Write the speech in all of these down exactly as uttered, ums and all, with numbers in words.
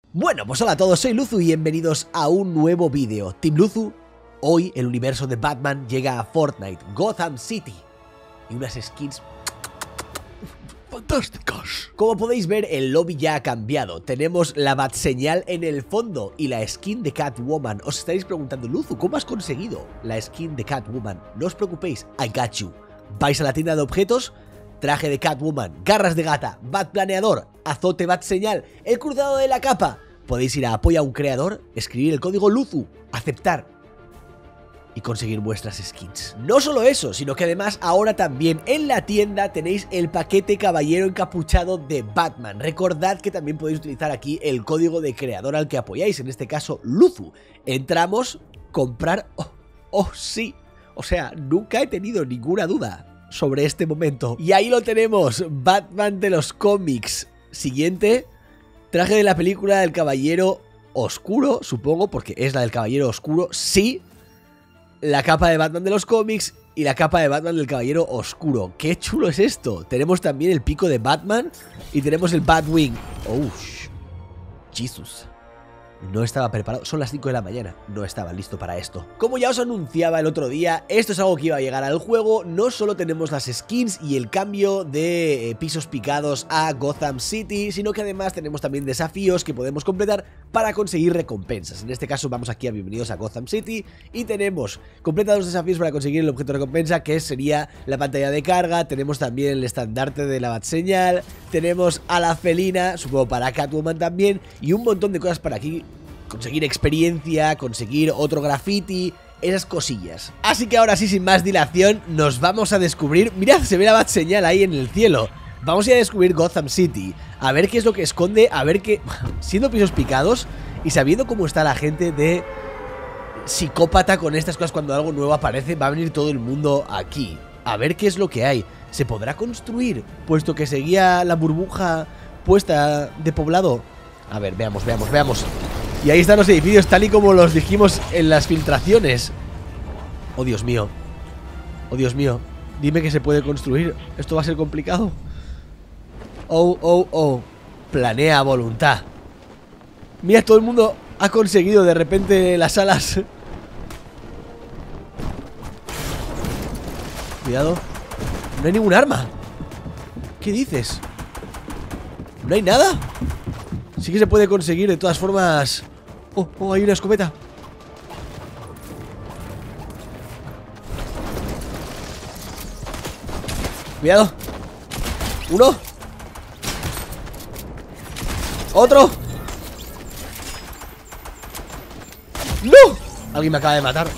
Bueno, pues hola a todos, soy Luzu y bienvenidos a un nuevo vídeo. Team Luzu, hoy el universo de Batman llega a Fortnite, Gotham City, y unas skins fantásticas. Como podéis ver, el lobby ya ha cambiado. Tenemos la bat señal en el fondo y la skin de Catwoman. Os estaréis preguntando, Luzu, ¿cómo has conseguido la skin de Catwoman? No os preocupéis, I got you. Vais a la tienda de objetos, traje de Catwoman, garras de gata, bat planeador, azote bat señal, el cruzado de la capa. Podéis ir a apoya a un creador, escribir el código Luzu, aceptar y conseguir vuestras skins. No solo eso, sino que además ahora también en la tienda tenéis el paquete caballero encapuchado de Batman. Recordad que también podéis utilizar aquí el código de creador al que apoyáis, en este caso Luzu. Entramos, comprar, oh, oh sí, o sea, nunca he tenido ninguna duda sobre este momento. Y ahí lo tenemos, Batman de los cómics. Siguiente, traje de la película del Caballero Oscuro, supongo, porque es la del Caballero Oscuro, sí. La capa de Batman de los cómics y la capa de Batman del Caballero Oscuro. ¡Qué chulo es esto! Tenemos también el pico de Batman y tenemos el Batwing. ¡Oh, Jesus! No estaba preparado, son las cinco de la mañana, no estaba listo para esto. Como ya os anunciaba el otro día, esto es algo que iba a llegar al juego. No solo tenemos las skins y el cambio de eh, pisos picados a Gotham City, sino que además tenemos también desafíos que podemos completar para conseguir recompensas. En este caso vamos aquí a Bienvenidos a Gotham City y tenemos completados los desafíos para conseguir el objeto de recompensa, que sería la pantalla de carga. Tenemos también el estandarte de la Batseñal, tenemos a la felina, supongo para Catwoman también, y un montón de cosas para aquí. Conseguir experiencia, conseguir otro graffiti, esas cosillas. Así que ahora sí, sin más dilación, nos vamos a descubrir. Mirad, se ve la bat señal ahí en el cielo. Vamos a ir a descubrir Gotham City, a ver qué es lo que esconde, a ver qué... Siendo pisos picados y sabiendo cómo está la gente de psicópata con estas cosas, cuando algo nuevo aparece, va a venir todo el mundo aquí. A ver qué es lo que hay. ¿Se podrá construir? Puesto que seguía la burbuja puesta de poblado. A ver, veamos, veamos, veamos. Y ahí están los edificios tal y como los dijimos en las filtraciones. Oh, Dios mío. Oh, Dios mío. Dime que se puede construir. Esto va a ser complicado. Oh, oh, oh. Planea a voluntad. Mira, todo el mundo ha conseguido de repente las alas. Cuidado. No hay ningún arma. ¿Qué dices? ¿No hay nada? Sí que se puede conseguir de todas formas. Oh, oh, hay una escopeta. Cuidado. Uno. Otro. ¡No! Alguien me acaba de matar.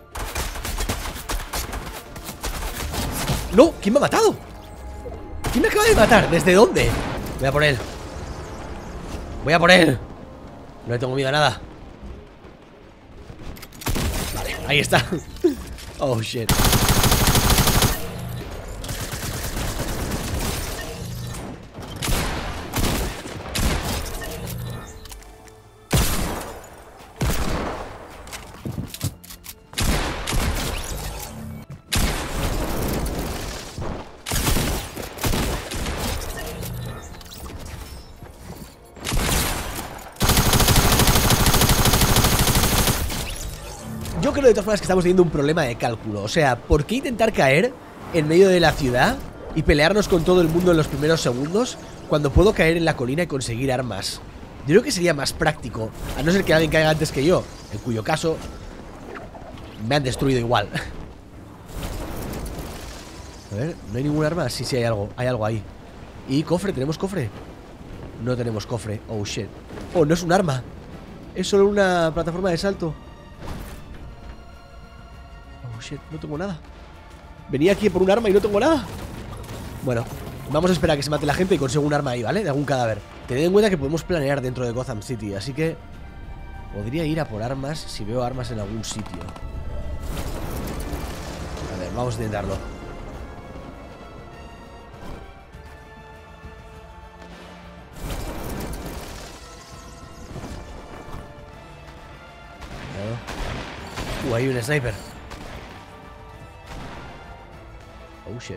¡No! ¿Quién me ha matado? ¿Quién me acaba de matar? ¿Desde dónde? Voy a por él. Voy a por él. No le tengo miedo a nada. Vale, ahí está. Oh, shit. Yo creo de todas formas que estamos teniendo un problema de cálculo. O sea, ¿por qué intentar caer en medio de la ciudad y pelearnos con todo el mundo en los primeros segundos cuando puedo caer en la colina y conseguir armas? Yo creo que sería más práctico, a no ser que alguien caiga antes que yo, en cuyo caso me han destruido igual. A ver, ¿no hay ningún arma? Sí, sí, hay algo, hay algo ahí. Y cofre, ¿tenemos cofre? No tenemos cofre, oh shit. Oh, no es un arma, es solo una plataforma de salto. Shit, no tengo nada. Venía aquí por un arma y no tengo nada. Bueno, vamos a esperar a que se mate la gente y consigo un arma ahí, ¿vale? De algún cadáver. Tened en cuenta que podemos planear dentro de Gotham City, así que podría ir a por armas si veo armas en algún sitio. A ver, vamos a intentarlo. Uh, hay un sniper. Oh, shit.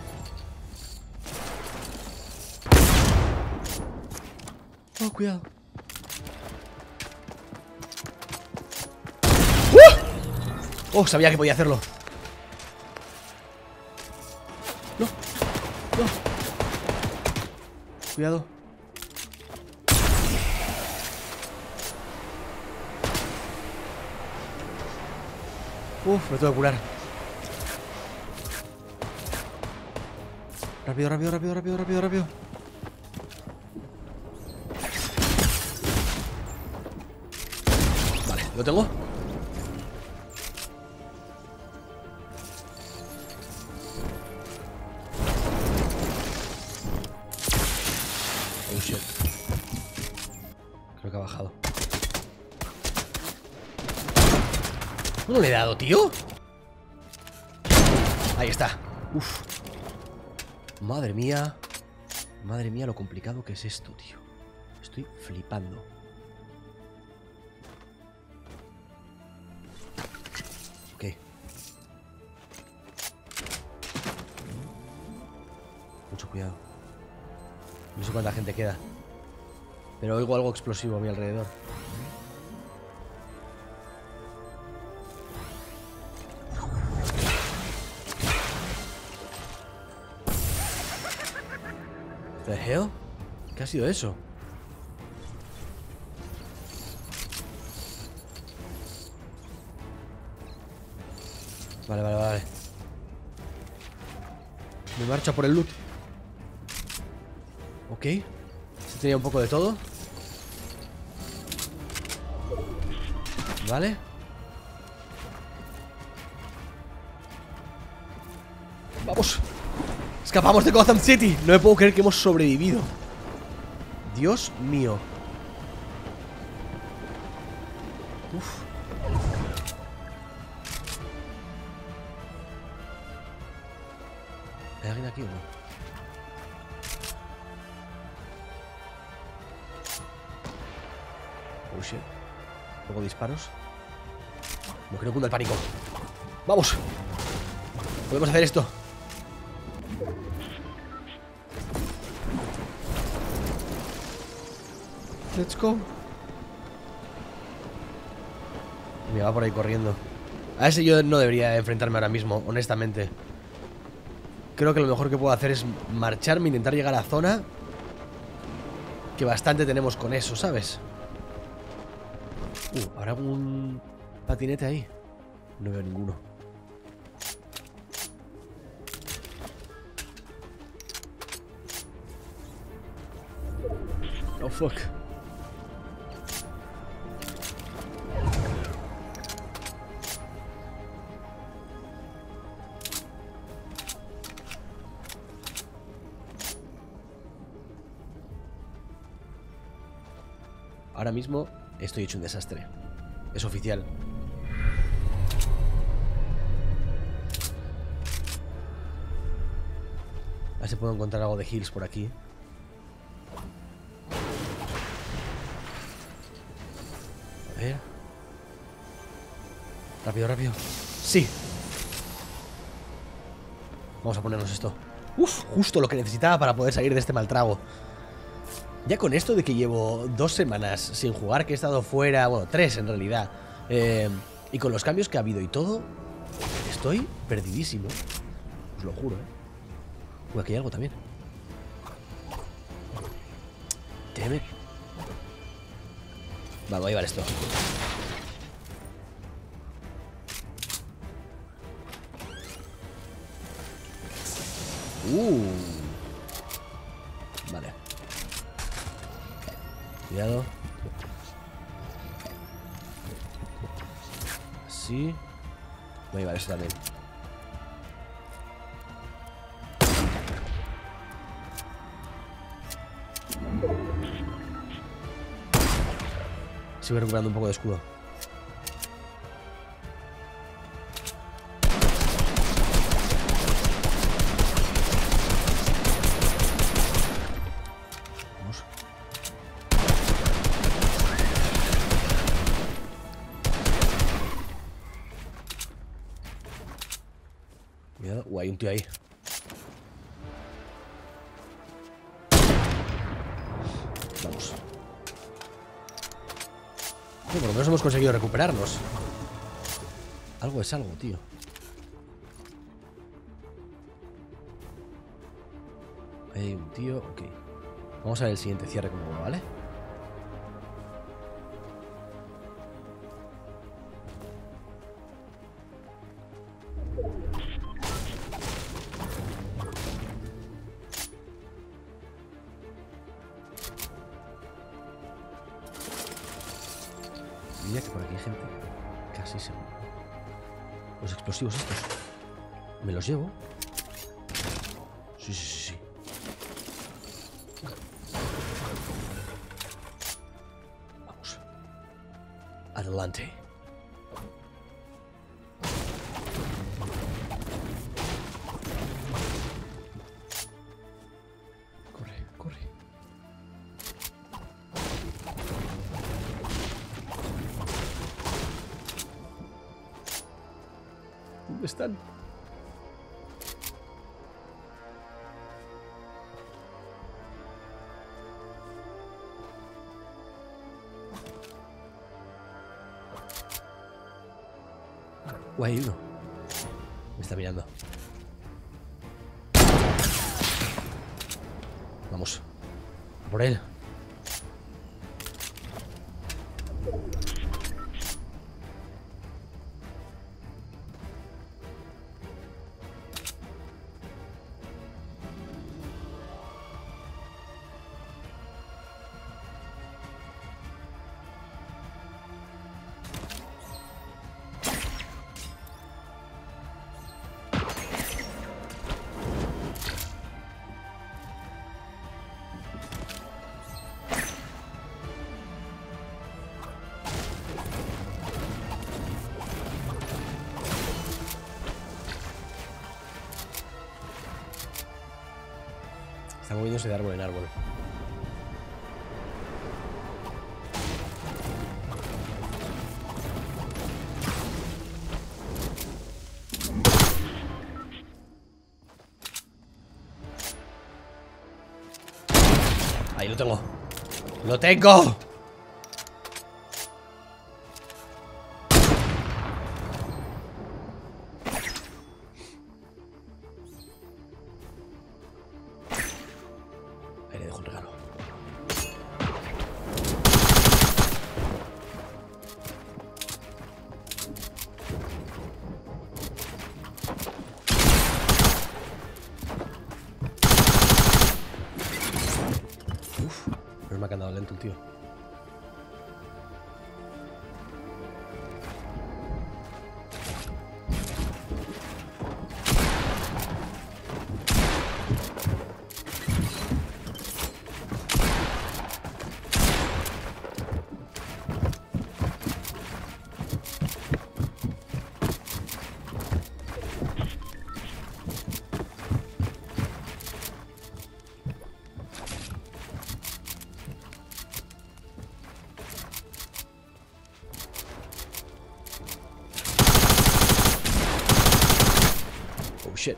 Oh, cuidado. Oh, sabía que podía hacerlo. No, no. Cuidado. Uf, me tengo que curar. Rápido, rápido, rápido, rápido, rápido, rápido. Vale, lo tengo. Oh shit. Creo que ha bajado. ¿No le he dado, tío? Ahí está. Uf. Madre mía. Madre mía lo complicado que es esto, tío. Estoy flipando. Ok. Mucho cuidado. No sé cuánta gente queda, pero oigo algo explosivo a mi alrededor. ¿The hell? ¿Qué ha sido eso? Vale, vale, vale. Me marcha por el loot. Ok. Se tenía un poco de todo. Vale. Vamos. Escapamos de Gotham City. No me puedo creer que hemos sobrevivido. Dios mío. Uf. ¿Hay alguien aquí o no? Oh shit. Luego disparos. No creo que cunda el pánico. ¡Vamos! Podemos hacer esto. Let's go. Me va por ahí corriendo. A ese yo no debería enfrentarme ahora mismo, honestamente. Creo que lo mejor que puedo hacer es marcharme, intentar llegar a la zona. Que bastante tenemos con eso, ¿sabes? Uh, ¿habrá algún patinete ahí? No veo ninguno. Oh, fuck. Ahora mismo estoy hecho un desastre. Es oficial. A ver si puedo encontrar algo de heals por aquí. A ver. Rápido, rápido. Sí. Vamos a ponernos esto. Uf, justo lo que necesitaba para poder salir de este mal trago. Ya con esto de que llevo dos semanas sin jugar, que he estado fuera, bueno, tres en realidad, eh, y con los cambios que ha habido y todo, estoy perdidísimo. Os lo juro, ¿eh? Uy, aquí hay algo también. Teme. Vale, voy a llevar esto. Uh. Vale. Cuidado. Así. Voy a llevar eso también. Sigo recuperando un poco de escudo. Vamos. Cuidado. Uh, hay un tío ahí. Vamos. Por lo menos hemos conseguido recuperarnos. Algo es algo, tío. Ahí hay un tío, ok. Vamos a ver el siguiente cierre como va, ¿vale? Diría que por aquí hay gente casi seguro. Los explosivos estos. ¿Me los llevo? Sí, sí, sí, sí. Vamos. Adelante. Corre, corre. ¿Dónde están? Oh, hay uno. Me está mirando. Vamos. A por él. Está moviéndose de árbol en árbol. Ahí lo tengo. ¡Lo tengo! Ahí le dejo un regalo. Uf, no me ha quedado lento el tío. Oh shit.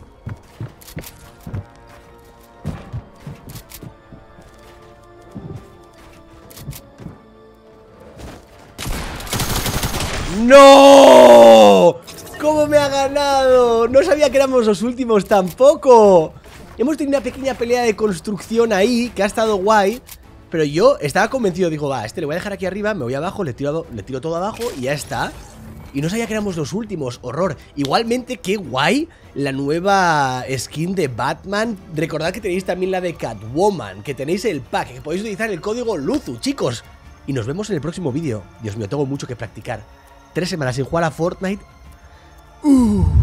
¡No! ¿Cómo me ha ganado? No sabía que éramos los últimos tampoco. Hemos tenido una pequeña pelea de construcción ahí, que ha estado guay. Pero yo estaba convencido, digo, va, este le voy a dejar aquí arriba, me voy abajo, le tiro, le tiro todo abajo y ya está. Y no sabía que éramos los últimos, horror. Igualmente, qué guay la nueva skin de Batman. Recordad que tenéis también la de Catwoman, que tenéis el pack, que podéis utilizar el código Luzu, chicos. Y nos vemos en el próximo vídeo. Dios mío, tengo mucho que practicar. Tres semanas sin jugar a Fortnite. Uh.